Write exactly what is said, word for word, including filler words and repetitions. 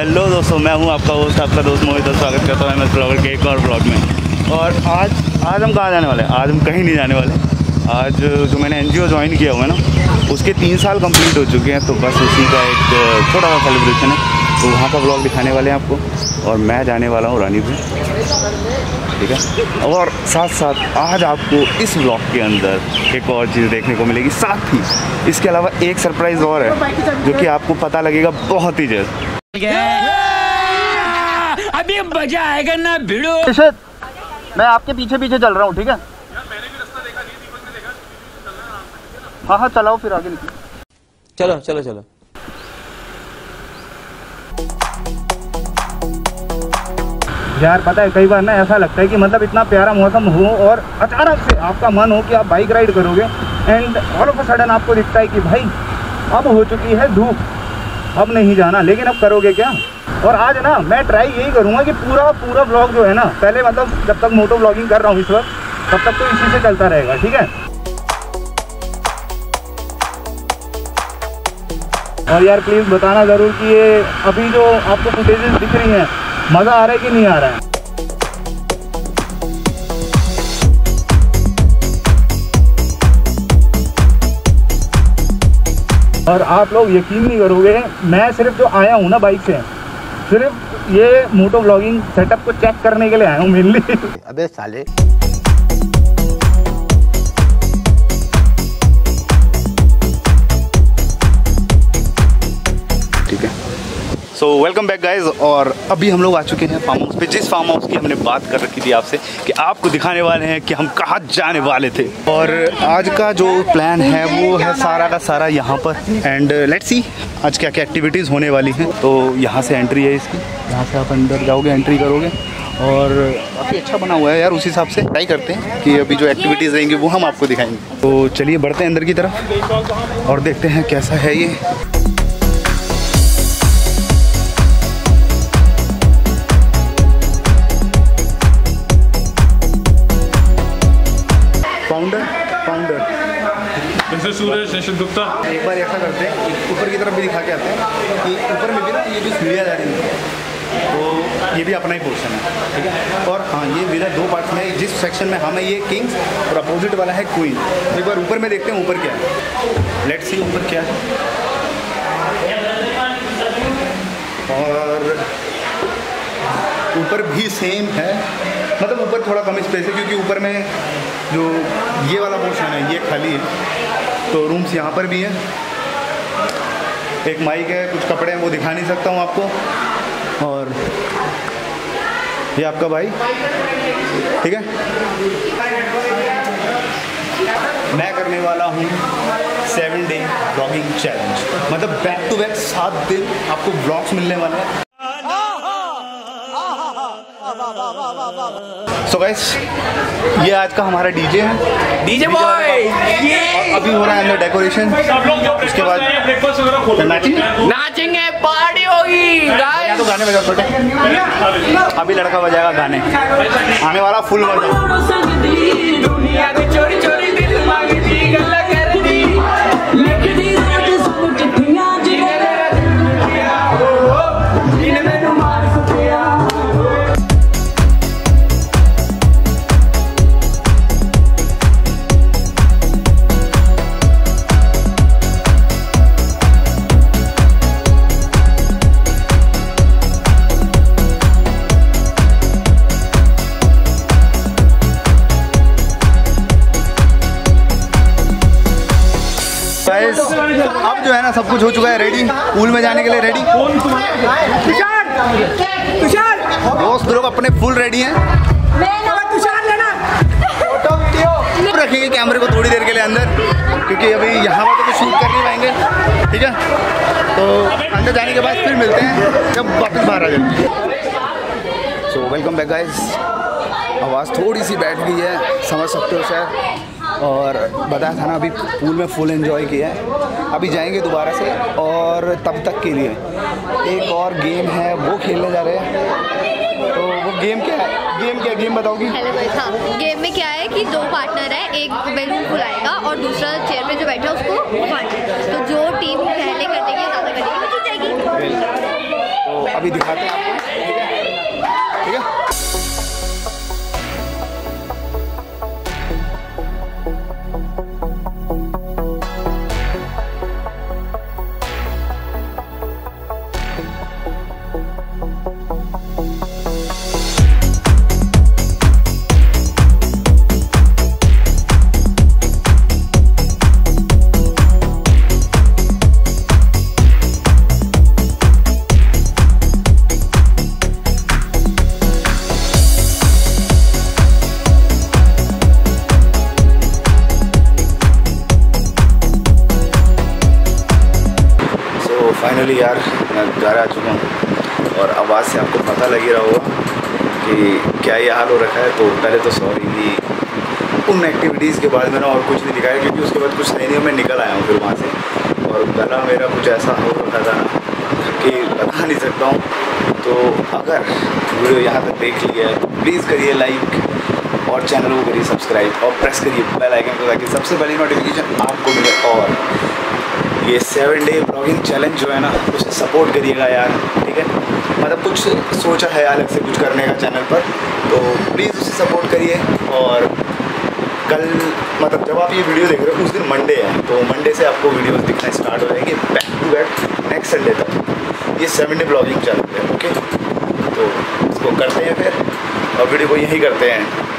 Hello दोस्तों, मैं हूं आपका होस्ट, आपका दोस्त मोहित। स्वागत करता हूं एम एस ब्लॉगर के एक और ब्लॉग में। और आज आज हम कहाँ जाने वाले हैं? आज हम कहीं नहीं जाने वाले। आज जो मैंने एनजीओ ज्वाइन किया हुआ है ना, उसके तीन साल कंप्लीट हो चुके हैं, तो बस उसी का एक छोटा सा सेलिब्रेशन है, तो वहाँ का ब्लॉग दिखाने वाले हैं आपको। और मैं जाने वाला हूँ रानीपुर, ठीक है। और साथ साथ आज आपको इस ब्लॉग के अंदर एक और चीज़ देखने को मिलेगी, साथ ही इसके अलावा एक सरप्राइज़ और है जो कि आपको पता लगेगा बहुत ही जल्द। अभी मजा आएगा ना भिड़ो। मैं आपके पीछे पीछे चल रहा हूँ, ठीक है। हाँ हाँ चलाओ, फिर आगे निकलो। चलो चलो चलो। यार पता है, कई बार ना ऐसा लगता है कि मतलब इतना प्यारा मौसम हो और अचानक से आपका मन हो कि आप बाइक राइड करोगे, and all of a sudden आपको दिखता है कि भाई अब हो चुकी है धूप, अब नहीं जाना। लेकिन अब करोगे क्या? और आज ना मैं ट्राई यही करूँगा कि पूरा पूरा ब्लॉग जो है ना, पहले मतलब जब तक मोटो ब्लॉगिंग कर रहा हूँ इस वक्त, तब तक तो इसी से चलता रहेगा, ठीक है। और यार प्लीज़ बताना ज़रूर कि ये अभी जो आपको फुटेजेस दिख रही हैं, मज़ा आ रहा है कि नहीं आ रहा है। और आप लोग यकीन नहीं करोगे, मैं सिर्फ जो आया हूँ ना बाइक से, सिर्फ ये मोटो ब्लॉगिंग सेटअप को चेक करने के लिए आया हूँ मेनली। अबे साले। ठीक है, सो वेलकम बैक गाइज। और अभी हम लोग आ चुके हैं फार्म हाउस पे, जिस फार्म हाउस की हमने बात कर रखी थी आपसे कि आपको दिखाने वाले हैं कि हम कहाँ जाने वाले थे। और आज का जो प्लान है वो है सारा का सारा यहाँ पर, एंड लेट्स सी आज क्या क्या एक्टिविटीज़ होने वाली हैं। तो यहाँ से एंट्री है इसकी, यहाँ से आप अंदर जाओगे, एंट्री करोगे, और काफ़ी अच्छा बना हुआ है यार। उस हिसाब से ट्राई करते हैं कि अभी जो एक्टिविटीज़ रहेंगी वो हम आपको दिखाएंगे। तो चलिए बढ़ते हैं अंदर की तरफ और देखते हैं कैसा है ये। फाउंडर फाउंडर जैसे सूरज निशित गुप्ता। एक बार ऐसा करते हैं, ऊपर की तरफ भी दिखा के आते हैं कि ऊपर में भी ना ये जो सीढ़ियाँ जा रही हैं, तो ये भी अपना ही पोर्शन है, ठीक है। और हाँ, ये मेरा दो पार्ट में, जिस सेक्शन में हम है ये किंग्स और अपोजिट वाला है क्वीन। एक बार ऊपर में देखते हैं ऊपर क्या है। लेट्स सी ऊपर क्या है। और ऊपर भी सेम है, मतलब ऊपर थोड़ा कम स्पेस है क्योंकि ऊपर में जो ये वाला पोर्शन है ये खाली है, तो रूम्स यहाँ पर भी है। एक माइक है, कुछ कपड़े हैं, वो दिखा नहीं सकता हूँ आपको। और ये आपका भाई, ठीक है। मैं करने वाला हूँ सेवन डे ब्लॉगिंग चैलेंज, मतलब बैक टू बैक सात दिन आपको ब्लॉग्स मिलने वाले हैं। सो गाइस, ये आज का हमारा डीजे है, डीजे बॉय। और अभी हो रहा है अंदर डेकोरेशन, उसके बाद नाचेंगे नाचेंगे, पार्टी होगी गाइस। तो गाने बजा छोटे, अभी लड़का बजाएगा गाने, आने वाला फुल मजा। दुनिया को चोरी चोरी दिल मांगती गल्ला कर दी, लिख दी सब चिट्ठियां जिन्हें मैंने मार सकिया। अब जो है ना सब कुछ हो चुका है रेडी, पूल में जाने के लिए रेडी। तुषार तुषार दोस्त लोग अपने फुल रेडी हैं। तुषार लेना फोटो वीडियो रखेंगे कैमरे को थोड़ी देर के लिए अंदर, क्योंकि अभी यहाँ पर तो कुछ शूट कर नहीं पाएंगे, ठीक है। तो अंदर जाने के बाद फिर मिलते हैं जब वापस बाहर आ जाएंगे। So welcome back guys. आवाज़ थोड़ी सी बैठ गई है, समझ सकते हो शायद। और बताया था ना, अभी पूल में फुल एंजॉय किया है। अभी जाएंगे दोबारा से, और तब तक के लिए एक और गेम है वो खेलने जा रहे हैं। तो वो गेम क्या है? गेम क्या गेम बताओगी? हेलो गाइस, हाँ गेम में क्या है कि दो पार्टनर है, एक बैलून फुलाएगा और दूसरा चेयर पे जो बैठा है उसको घुमाएगा। तो जो टीम पहले कर देगी ज़्यादा करेगी वो जीत जाएगी। अभी दिखाते हैं आपको, ठीक है ठीक है। फाइनली यार मैं घर आ चुका हूँ और आवाज़ से आपको पता लग ही रहा होगा कि क्या ये हाल हो रखा है। तो पहले तो सॉरी कि उन एक्टिविटीज़ के बाद मैंने और कुछ नहीं दिखाया, क्योंकि उसके बाद कुछ नहीं नहीं मैं निकल आया हूँ फिर वहाँ से, और गला मेरा कुछ ऐसा हो रखा था कि बता नहीं सकता हूँ। तो अगर वीडियो यहाँ तक देख लिया है प्लीज़ करिए लाइक और चैनल को करिए सब्सक्राइब और प्रेस करिए बेल आइकन को, ताकि सबसे पहले नोटिफिकेशन आपको मिले। और ये सेवन डे ब्लॉगिंग चैलेंज जो है ना उसे सपोर्ट करिएगा यार, ठीक है। मतलब कुछ सोचा है अलग से कुछ करने का चैनल पर, तो प्लीज़ उसे सपोर्ट करिए। और कल मतलब जब आप ये वीडियो देख रहे हो उस दिन मंडे है, तो मंडे से आपको वीडियोस दिखना स्टार्ट हो जाएंगे back to back next Sunday तक। ये सेवन डे ब्लॉगिंग चैलेंज है, ओके। तो इसको करते हैं फिर और वीडियो को यहीं करते हैं।